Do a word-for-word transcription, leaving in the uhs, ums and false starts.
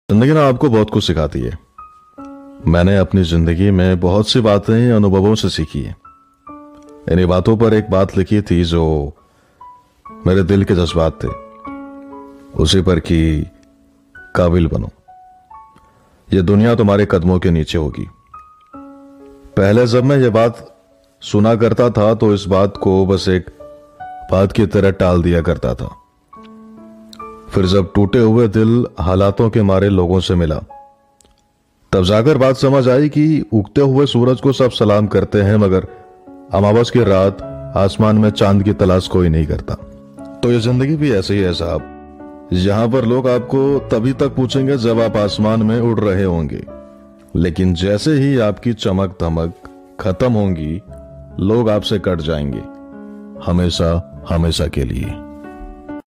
जिंदगी ना आपको बहुत कुछ सिखाती है। मैंने अपनी जिंदगी में बहुत सी बातें अनुभवों से सीखी है। इन्हीं बातों पर एक बात लिखी थी जो मेरे दिल के जज्बात थे, उसी पर कि काबिल बनो, ये दुनिया तुम्हारे कदमों के नीचे होगी। पहले जब मैं ये बात सुना करता था तो इस बात को बस एक बात की तरह टाल दिया करता था। फिर जब टूटे हुए दिल हालातों के मारे लोगों से मिला, तब जाकर बात समझ आई कि उगते हुए सूरज को सब सलाम करते हैं, मगर अमावस की रात आसमान में चांद की तलाश कोई नहीं करता। तो ये जिंदगी भी ऐसे ही है साहब, यहां पर लोग आपको तभी तक पूछेंगे जब आप आसमान में उड़ रहे होंगे, लेकिन जैसे ही आपकी चमक धमक खत्म होंगी, लोग आपसे कट जाएंगे, हमेशा हमेशा के लिए।